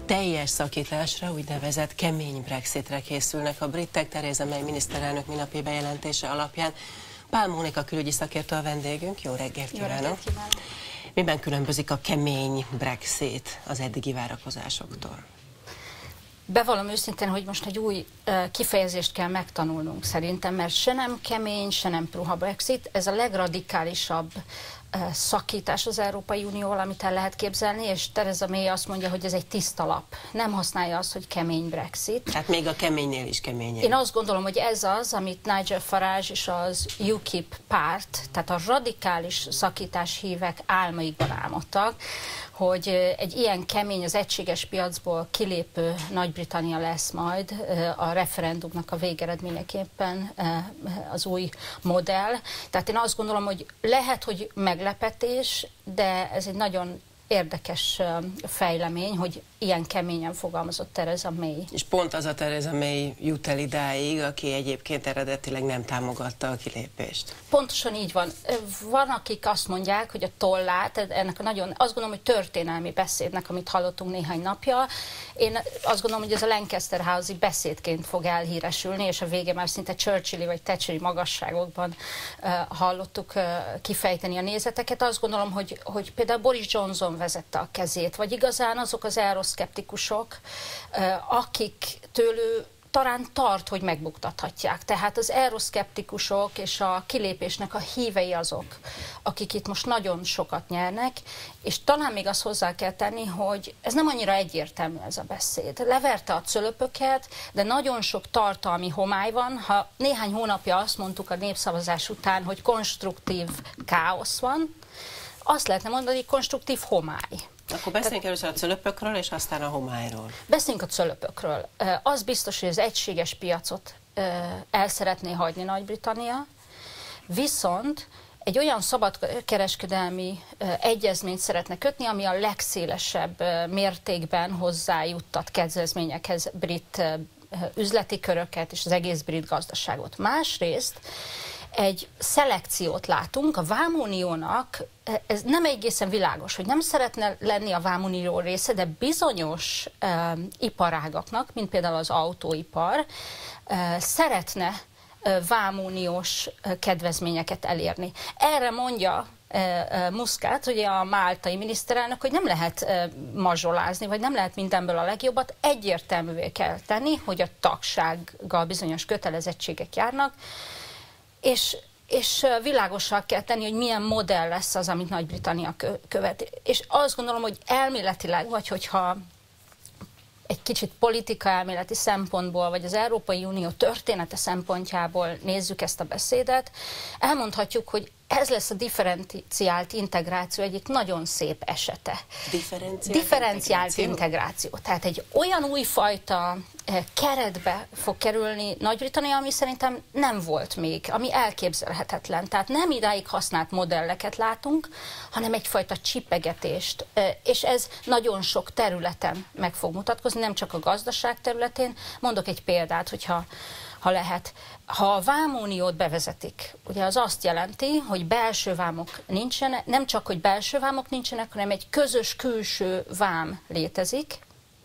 teljes szakításra, úgynevezett kemény Brexitre készülnek a britek. Theresa May miniszterelnök minapi bejelentése alapján. Pál Mónika külügyi szakértő a vendégünk. Jó reggelt kívánok! Miben különbözik a kemény Brexit az eddigi várakozásoktól? Bevallom őszintén, hogy most egy új kifejezést kell megtanulnunk szerintem, mert se nem kemény, se nem puha Brexit. Ez a legradikálisabb szakítás az Európai Unióval, amit el lehet képzelni, és Theresa May azt mondja, hogy ez egy tiszta lap. Nem használja azt, hogy kemény Brexit. Tehát még a keménynél is keményebb. Én azt gondolom, hogy ez az, amit Nigel Farage és az UKIP párt, tehát a radikális szakítás hívek álmaikban álmodtak, hogy egy ilyen kemény, az egységes piacból kilépő Nagy-Britannia lesz majd a referendumnak a végeredményeképpen az új modell. Tehát én azt gondolom, hogy lehet, hogy meglepetés, de ez egy nagyon érdekes fejlemény, hogy ilyen keményen fogalmazott Theresa May. És pont az a Theresa May jut el idáig, aki egyébként eredetileg nem támogatta a kilépést. Pontosan így van. Van, akik azt mondják, hogy a tollát, ennek a nagyon, azt gondolom, hogy történelmi beszédnek, amit hallottunk néhány napja, én azt gondolom, hogy ez a Lancaster House-i beszédként fog elhíresülni, és a vége már szinte Churchill-i vagy Thatcheri magasságokban hallottuk kifejteni a nézeteket. Azt gondolom, hogy például Boris Johnson vezette a kezét, vagy igazán azok az euroszkeptikusok, akik tőlük talán tart, hogy megbuktathatják. Tehát az euroszkeptikusok és a kilépésnek a hívei azok, akik itt most nagyon sokat nyernek, és talán még azt hozzá kell tenni, hogy ez nem annyira egyértelmű ez a beszéd. Leverte a cölöpöket, de nagyon sok tartalmi homály van. Ha néhány hónapja azt mondtuk a népszavazás után, hogy konstruktív káosz van, azt lehetne mondani, hogy konstruktív homály. Akkor beszéljünk először a cölöpökről, és aztán a homályról. Beszéljünk a cölöpökről. Az biztos, hogy az egységes piacot el szeretné hagyni Nagy-Britannia, viszont egy olyan szabadkereskedelmi egyezményt szeretne kötni, ami a legszélesebb mértékben hozzájuttat kedvezményekhez brit üzleti köröket és az egész brit gazdaságot. Másrészt egy szelekciót látunk, a Vámuniónak ez nem egészen világos, hogy nem szeretne lenni a Vámunió része, de bizonyos iparágaknak, mint például az autóipar, szeretne vámuniós kedvezményeket elérni. Erre mondja Muscat, ugye a máltai miniszterelnök, hogy nem lehet mazsolázni, vagy nem lehet mindenből a legjobbat, egyértelművé kell tenni, hogy a tagsággal bizonyos kötelezettségek járnak, és világossá kell tenni, hogy milyen modell lesz az, amit Nagy-Britannia követ. És azt gondolom, hogy elméletileg, vagy hogyha egy kicsit politika-elméleti szempontból, vagy az Európai Unió története szempontjából nézzük ezt a beszédet, elmondhatjuk, hogy ez lesz a differenciált integráció egyik nagyon szép esete. Differenciált integráció. Tehát egy olyan újfajta keretbe fog kerülni Nagy-Britannia, ami szerintem nem volt még, ami elképzelhetetlen. Tehát nem idáig használt modelleket látunk, hanem egyfajta csipegetést. És ez nagyon sok területen meg fog mutatkozni, nem csak a gazdaság területén. Mondok egy példát, hogyha lehet. Ha a vámuniót bevezetik, ugye az azt jelenti, hogy belső vámok nincsenek, nem csak, hogy belső vámok nincsenek, hanem egy közös külső vám létezik,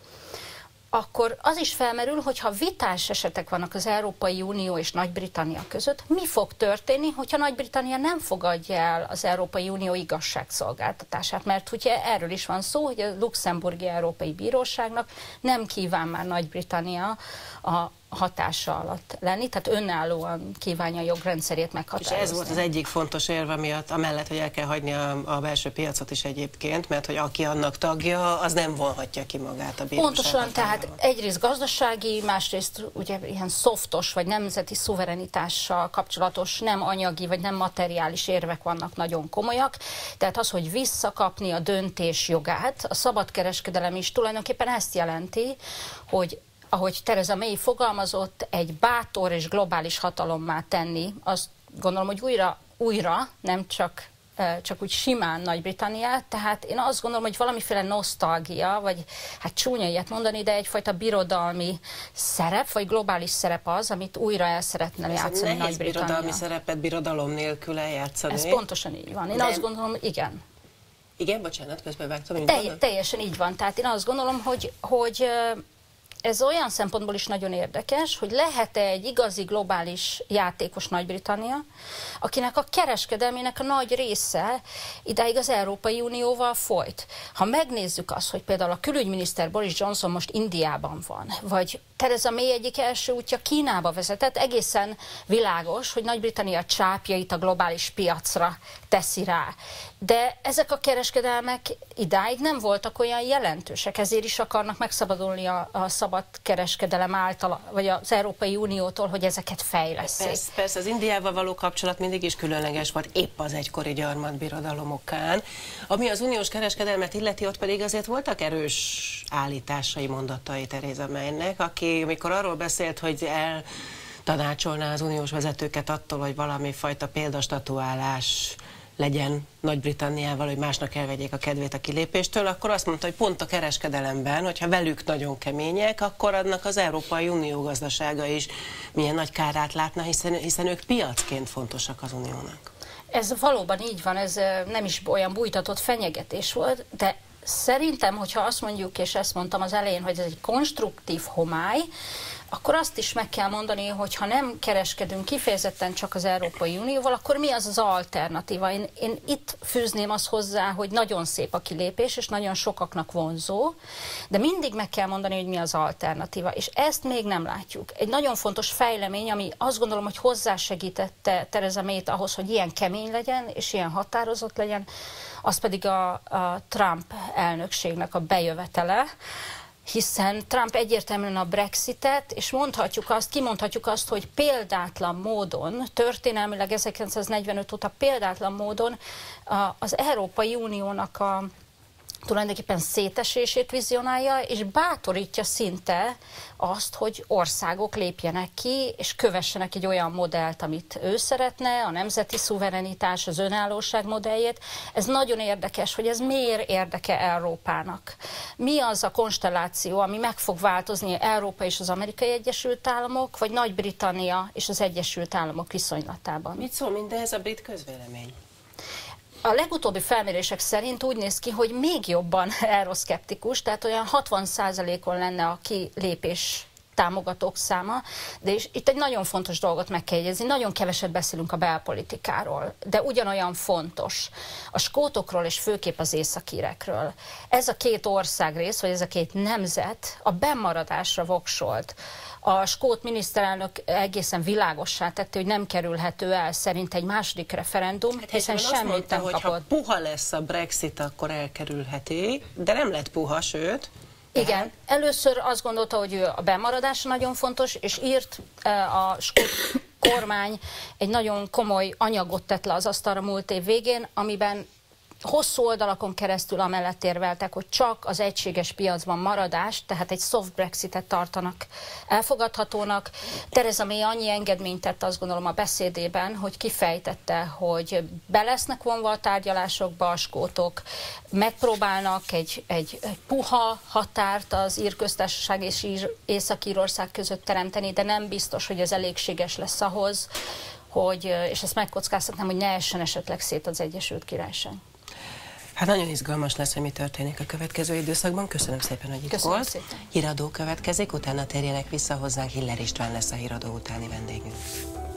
akkor az is felmerül, hogyha vitás esetek vannak az Európai Unió és Nagy-Britannia között, mi fog történni, hogyha Nagy-Britannia nem fogadja el az Európai Unió igazságszolgáltatását? Mert ugye erről is van szó, hogy a Luxemburgi Európai Bíróságnak nem kíván már Nagy-Britannia a hatása alatt lenni, tehát önállóan kívánja a jogrendszerét meghatározni. És ez volt az egyik fontos érve miatt, amellett, hogy el kell hagyni a belső piacot is egyébként, mert hogy aki annak tagja, az nem vonhatja ki magát a bíróság. Pontosan, tehát egyrészt gazdasági, másrészt ugye ilyen szoftos vagy nemzeti szuverenitással kapcsolatos, nem anyagi vagy nem materiális érvek vannak nagyon komolyak, tehát az, hogy visszakapni a döntés jogát, a szabadkereskedelem is tulajdonképpen ezt jelenti, hogy ahogy Theresa May fogalmazott, egy bátor és globális hatalommá tenni, azt gondolom, hogy újra nem csak úgy simán Nagy-Britanniát, tehát én azt gondolom, hogy valamiféle nosztalgia, vagy hát csúnya ilyet mondani, de egyfajta birodalmi szerep, vagy globális szerep az, amit újra el szeretne játszani Nagy-Britannia. Birodalmi szerepet birodalom nélkül eljátszani. Ez pontosan így van. Én azt gondolom, igen. Igen, bocsánat, közben vágtam. Teljesen így van. Tehát én azt gondolom, hogy ez olyan szempontból is nagyon érdekes, hogy lehet-e egy igazi globális játékos Nagy-Britannia, akinek a kereskedelmének a nagy része idáig az Európai Unióval folyt. Ha megnézzük azt, hogy például a külügyminiszter Boris Johnson most Indiában van, vagy Theresa May egyik első útja Kínába vezetett, egészen világos, hogy Nagy-Britannia csápjait a globális piacra teszi rá. De ezek a kereskedelmek idáig nem voltak olyan jelentősek, ezért is akarnak megszabadulni a szabad kereskedelem által, vagy az Európai Uniótól, hogy ezeket fejlesszék. Persze, az Indiával való kapcsolat mindig is különleges volt, épp az egykori gyarmatbirodalom okán. Ami az uniós kereskedelmet illeti, ott pedig azért voltak erős állításai, mondatai Theresa Maynek, aki amikor arról beszélt, hogy eltanácsolná az uniós vezetőket attól, hogy valami fajta példastatuálás legyen Nagy-Britanniával, hogy másnak elvegyék a kedvét a kilépéstől, akkor azt mondta, hogy pont a kereskedelemben, hogyha velük nagyon kemények, akkor annak az Európai Unió gazdasága is milyen nagy kárát látna, hiszen ők piacként fontosak az uniónak. Ez valóban így van, ez nem is olyan bújtatott fenyegetés volt, de szerintem, hogyha azt mondjuk, és ezt mondtam az elején, hogy ez egy konstruktív homály, akkor azt is meg kell mondani, hogy ha nem kereskedünk kifejezetten csak az Európai Unióval, akkor mi az az alternatíva? Én itt fűzném azt hozzá, hogy nagyon szép a kilépés, és nagyon sokaknak vonzó, de mindig meg kell mondani, hogy mi az alternatíva, és ezt még nem látjuk. Egy nagyon fontos fejlemény, ami azt gondolom, hogy hozzásegítette Theresa Mayt ahhoz, hogy ilyen kemény legyen, és ilyen határozott legyen, az pedig a Trump elnökségnek a bejövetele, hiszen Trump egyértelműen a Brexitet, és kimondhatjuk azt, hogy példátlan módon, történelmileg 1945 óta példátlan módon az Európai Uniónak tulajdonképpen szétesését vizionálja, és bátorítja szinte azt, hogy országok lépjenek ki, és kövessenek egy olyan modellt, amit ő szeretne, a nemzeti szuverenitás, az önállóság modelljét. Ez nagyon érdekes, hogy ez miért érdeke Európának. Mi az a konstelláció, ami meg fog változni Európa és az Amerikai Egyesült Államok, vagy Nagy-Britannia és az Egyesült Államok viszonylatában? Mit szól mindez a brit közvélemény? A legutóbbi felmérések szerint úgy néz ki, hogy még jobban euroszkeptikus, tehát olyan 60%-on lenne a kilépés támogatók száma, de és itt egy nagyon fontos dolgot meg kell jegyezni, nagyon keveset beszélünk a belpolitikáról, de ugyanolyan fontos a skótokról és főképp az északírekről. Ez a két országrész, vagy ez a két nemzet a bennmaradásra voksolt. A skót miniszterelnök egészen világossá tette, hogy nem kerülhető el szerint egy második referendum, hiszen semmit nem kapott. Ha puha lesz a Brexit, akkor elkerülheti, de nem lett puha, sőt. Igen, először azt gondolta, hogy a bemaradás nagyon fontos, és írt a skót kormány egy nagyon komoly anyagot tett le az asztalra múlt év végén, amiben hosszú oldalakon keresztül amellett érveltek, hogy csak az egységes piacban maradás, tehát egy soft Brexitet tartanak elfogadhatónak. Theresa May annyi engedményt tett, azt gondolom, a beszédében, hogy kifejtette, hogy be lesznek vonva a tárgyalásokba a skótok, megpróbálnak egy puha határt az Ír Köztársaság és Észak-Írország között teremteni, de nem biztos, hogy ez elégséges lesz ahhoz, hogy, és ezt megkockáztatnám, hogy ne essen esetleg szét az Egyesült Királyság. Hát nagyon izgalmas lesz, hogy mi történik a következő időszakban. Köszönöm szépen, hogy itt volt. Híradó következik, utána térjenek vissza hozzánk, Hiller István lesz a híradó utáni vendégünk.